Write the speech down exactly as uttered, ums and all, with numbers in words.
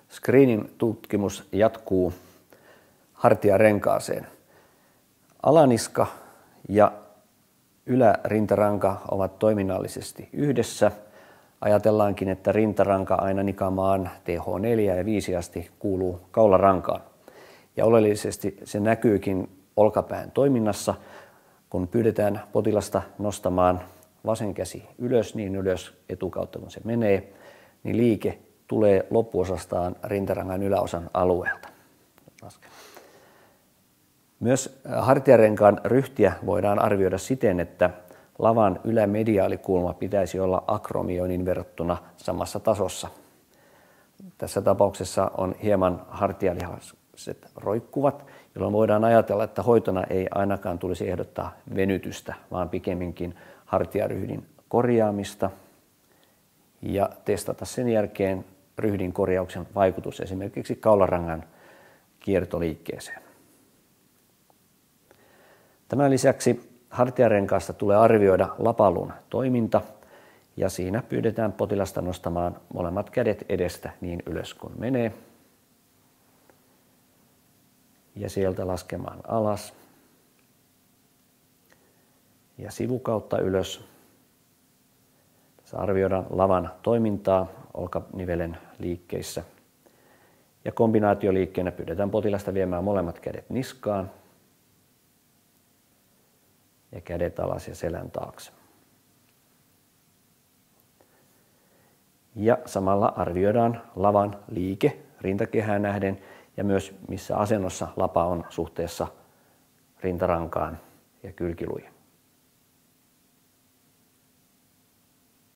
Screening-tutkimus jatkuu hartiarenkaaseen. Alaniska ja ylärintaranka ovat toiminnallisesti yhdessä. Ajatellaankin, että rintaranka aina nikamaan T H neljä ja viisi asti kuuluu kaularankaan. Ja oleellisesti se näkyykin olkapään toiminnassa, kun pyydetään potilasta nostamaan vasen käsi ylös, niin ylös etukautta kun se menee, niin liike tulee loppuosastaan rintarangan yläosan alueelta. Myös hartiarenkaan ryhtiä voidaan arvioida siten, että lavan ylämediaalikulma pitäisi olla akromioinin verrattuna samassa tasossa. Tässä tapauksessa on hieman hartialihakset roikkuvat, jolloin voidaan ajatella, että hoitona ei ainakaan tulisi ehdottaa venytystä, vaan pikemminkin hartiaryhdin korjaamista ja testata sen jälkeen ryhdin korjauksen vaikutus esimerkiksi kaularangan kiertoliikkeeseen. Tämän lisäksi hartiarenkaasta tulee arvioida lapalun toiminta ja siinä pyydetään potilasta nostamaan molemmat kädet edestä niin ylös kuin menee ja sieltä laskemaan alas ja sivukautta ylös. Tässä arvioidaan lavan toimintaa olkanivelen liikkeissä ja kombinaatioliikkeenä pyydetään potilasta viemään molemmat kädet niskaan ja kädet alas ja selän taakse. Ja samalla arvioidaan lavan liike rintakehään nähden ja myös missä asennossa lapa on suhteessa rintarankaan ja kylkiluihin.